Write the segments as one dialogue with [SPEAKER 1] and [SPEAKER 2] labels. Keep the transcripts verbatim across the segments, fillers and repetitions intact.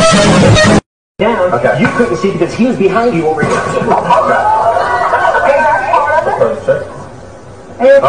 [SPEAKER 1] Down, okay. You couldn't see because he was behind you over here. Okay. And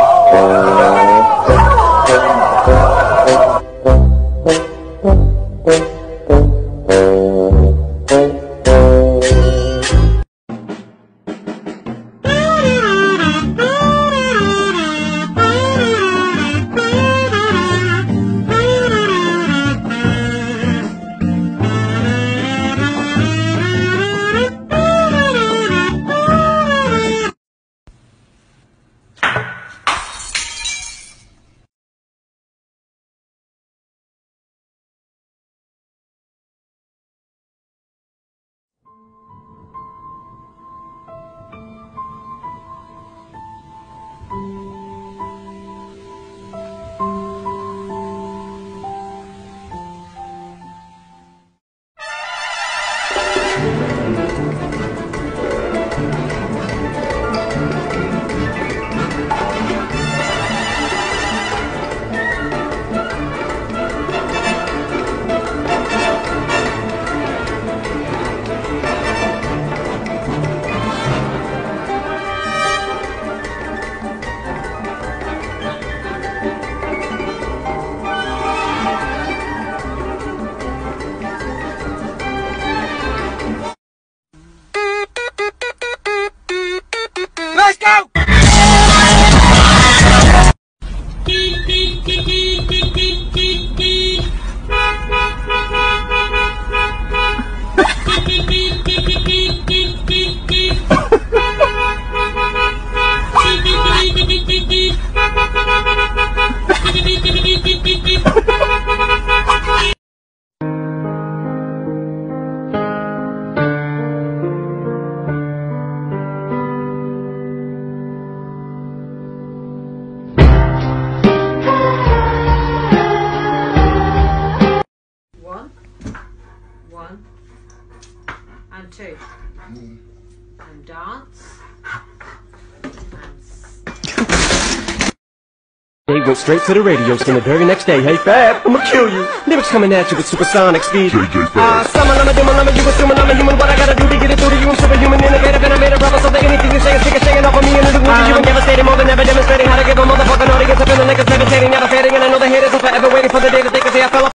[SPEAKER 2] let's go!
[SPEAKER 3] And two. And dance.
[SPEAKER 4] They went straight to the radio station the very next day. Hey Fab, I'ma kill you. Lyrics coming at you with supersonic speed. J J Fab. Uh,